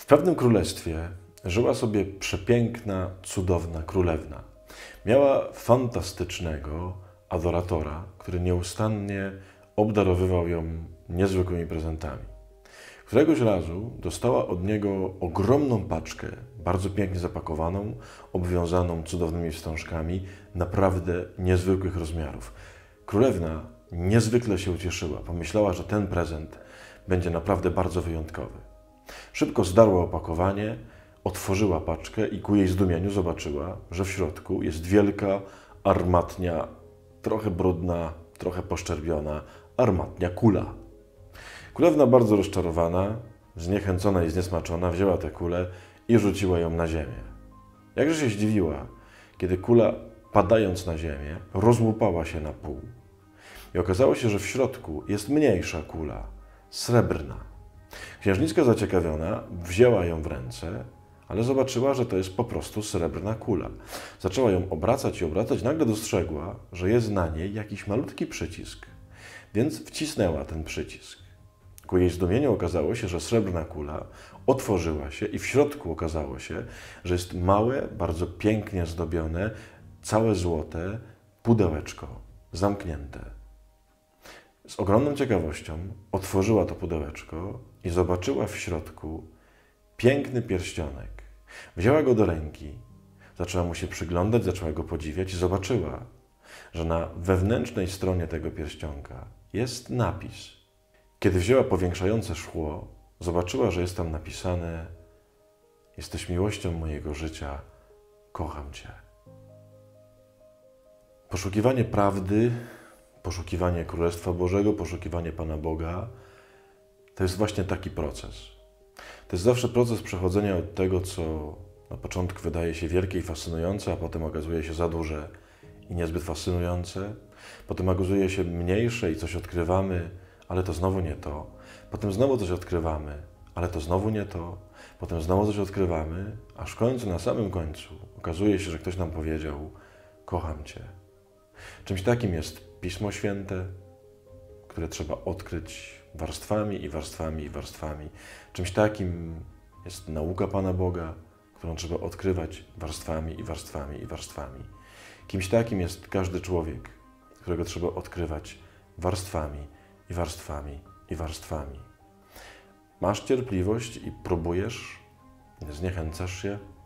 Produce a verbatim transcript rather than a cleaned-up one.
pewnym królestwie żyła sobie przepiękna, cudowna królewna. Miała fantastycznego adoratora, który nieustannie obdarowywał ją niezwykłymi prezentami. Któregoś razu dostała od niego ogromną paczkę, bardzo pięknie zapakowaną, obwiązaną cudownymi wstążkami, naprawdę niezwykłych rozmiarów. Królewna niezwykle się ucieszyła, pomyślała, że ten prezent będzie naprawdę bardzo wyjątkowy. Szybko zdarła opakowanie, otworzyła paczkę i ku jej zdumieniu zobaczyła, że w środku jest wielka, armatnia, trochę brudna, trochę poszczerbiona, armatnia kula. Królewna, bardzo rozczarowana, zniechęcona i zniesmaczona, wzięła tę kulę i rzuciła ją na ziemię. Jakże się zdziwiła, kiedy kula, padając na ziemię, rozłupała się na pół. I okazało się, że w środku jest mniejsza kula, srebrna. Księżniczka zaciekawiona wzięła ją w ręce, ale zobaczyła, że to jest po prostu srebrna kula. Zaczęła ją obracać i obracać, nagle dostrzegła, że jest na niej jakiś malutki przycisk, więc wcisnęła ten przycisk. Ku jej zdumieniu okazało się, że srebrna kula otworzyła się i w środku okazało się, że jest małe, bardzo pięknie zdobione, całe złote pudełeczko, zamknięte. Z ogromną ciekawością otworzyła to pudełeczko i zobaczyła w środku piękny pierścionek. Wzięła go do ręki, zaczęła mu się przyglądać, zaczęła go podziwiać i zobaczyła, że na wewnętrznej stronie tego pierścionka jest napis. Kiedy wzięła powiększające szkło, zobaczyła, że jest tam napisane: jesteś miłością mojego życia, kocham Cię. Poszukiwanie prawdy, poszukiwanie Królestwa Bożego, poszukiwanie Pana Boga, to jest właśnie taki proces. To jest zawsze proces przechodzenia od tego, co na początku wydaje się wielkie i fascynujące, a potem okazuje się za duże i niezbyt fascynujące. Potem okazuje się mniejsze i coś odkrywamy, ale to znowu nie to. Potem znowu coś odkrywamy, ale to znowu nie to. Potem znowu coś odkrywamy, aż w końcu, na samym końcu, okazuje się, że ktoś nam powiedział: kocham Cię. Czymś takim jest Pismo Święte, które trzeba odkryć warstwami i warstwami i warstwami. Czymś takim jest nauka Pana Boga, którą trzeba odkrywać warstwami i warstwami i warstwami. Kimś takim jest każdy człowiek, którego trzeba odkrywać warstwami i warstwami i warstwami. Masz cierpliwość i próbujesz, nie zniechęcasz się,